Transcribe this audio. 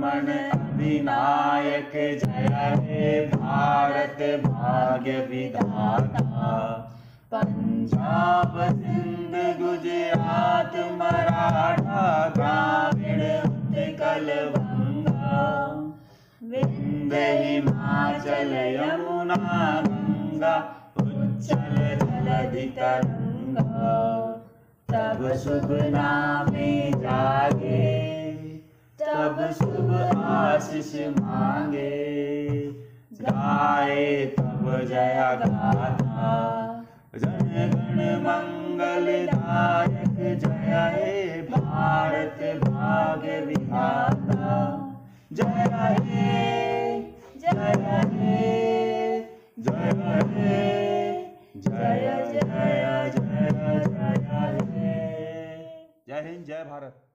मन अधिनायक जय हे भारत भाग्य विधाता। पंजाब सिंध गुजरात मराठा द्राविड़ उत्कल बंगा। विंध्य हिमाचल यमुना गंगा उच्चल जलधि तरंगा। तब शुभ नामे जागे तब शुभ आशीष मांगे। गाए तब जया गाथा जन गण मंगलदायक जय हे भारत भाग्य विधाता। जय हे जय हे जय हे जय जय जय जय हे। जय हिंद जय भारत।